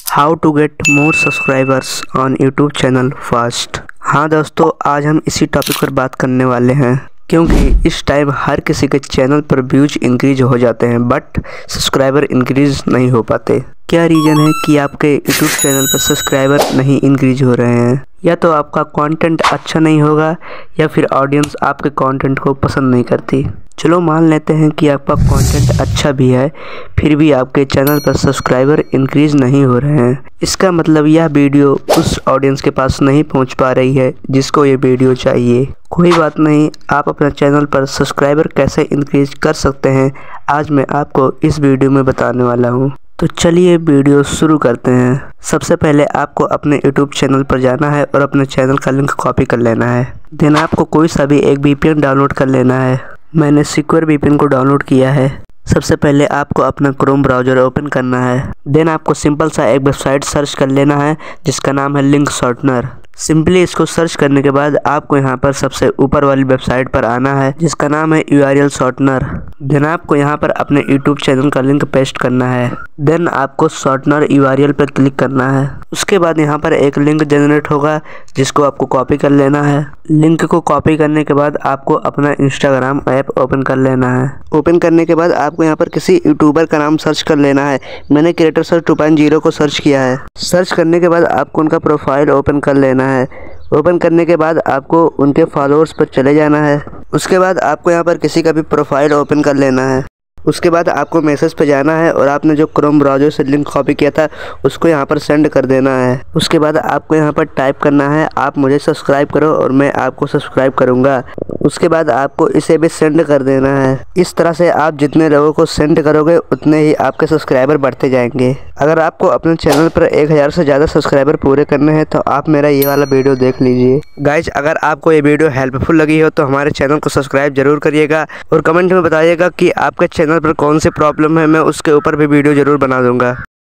How to get more subscribers on YouTube channel fast. हाँ दोस्तों, आज हम इसी टॉपिक पर बात करने वाले हैं क्योंकि इस टाइम हर किसी के चैनल पर व्यूज इंक्रीज हो जाते हैं बट सब्सक्राइबर इंक्रीज नहीं हो पाते। क्या रीज़न है कि आपके यूट्यूब चैनल पर सब्सक्राइबर नहीं इंक्रीज हो रहे हैं? या तो आपका कंटेंट अच्छा नहीं होगा या फिर ऑडियंस आपके कंटेंट को पसंद नहीं करती। चलो मान लेते हैं कि आपका कंटेंट अच्छा भी है फिर भी आपके चैनल पर सब्सक्राइबर इंक्रीज नहीं हो रहे हैं। इसका मतलब यह वीडियो उस ऑडियंस के पास नहीं पहुंच पा रही है जिसको ये वीडियो चाहिए। कोई बात नहीं, आप अपने चैनल पर सब्सक्राइबर कैसे इंक्रीज कर सकते हैं आज मैं आपको इस वीडियो में बताने वाला हूँ। तो चलिए वीडियो शुरू करते हैं। सबसे पहले आपको अपने YouTube चैनल पर जाना है और अपने चैनल का लिंक कॉपी कर लेना है। देन आपको कोई सा भी एक VPN डाउनलोड कर लेना है। मैंने सिक्योर VPN को डाउनलोड किया है। सबसे पहले आपको अपना क्रोम ब्राउज़र ओपन करना है। देन आपको सिंपल सा एक वेबसाइट सर्च कर लेना है जिसका नाम है लिंक शॉर्टनर। सिंपली इसको सर्च करने के बाद आपको यहाँ पर सबसे ऊपर वाली वेबसाइट पर आना है जिसका नाम है URL शॉर्टनर। देन आपको यहाँ पर अपने YouTube चैनल का लिंक पेस्ट करना है। देन आपको शॉर्टनर URL पर क्लिक करना है। उसके बाद यहाँ पर एक लिंक जनरेट होगा जिसको आपको कॉपी कर लेना है। लिंक को कॉपी करने के बाद आपको अपना इंस्टाग्राम ऐप ओपन कर लेना है। ओपन करने के बाद आपको यहाँ पर किसी यूट्यूबर का नाम सर्च कर लेना है। मैंने क्रिएटर सर्च 2.0 को सर्च किया है। सर्च करने के बाद आपको उनका प्रोफाइल ओपन कर लेना है। ओपन करने के बाद आपको उनके फॉलोअर्स पर चले जाना है। उसके बाद आपको यहाँ पर किसी का भी प्रोफाइल ओपन कर लेना है। उसके बाद आपको मैसेज पे जाना है और आपने जो क्रोम ब्राउज़र से लिंक कॉपी किया था उसको यहाँ पर सेंड कर देना है। उसके बाद आपको यहाँ पर टाइप करना है आप मुझे सब्सक्राइब करो और मैं आपको सब्सक्राइब करूँगा। उसके बाद आपको इसे भी सेंड कर देना है। इस तरह से आप जितने लोगों को सेंड करोगे उतने ही आपके सब्सक्राइबर बढ़ते जाएंगे। अगर आपको अपने चैनल पर 1000 से ज़्यादा सब्सक्राइबर पूरे करने हैं तो आप मेरा ये वाला वीडियो देख लीजिए। गाइज, अगर आपको ये वीडियो हेल्पफुल लगी हो तो हमारे चैनल को सब्सक्राइब जरूर करिएगा और कमेंट में बताइएगा कि आपके चैनल पर कौन सी प्रॉब्लम है, मैं उसके ऊपर भी वीडियो जरूर बना दूंगा।